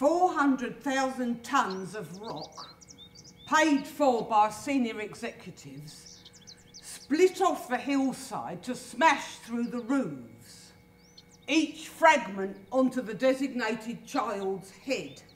400,000 tonnes of rock, paid for by senior executives, split off the hillside to smash through the roofs, each fragment onto the designated child's head.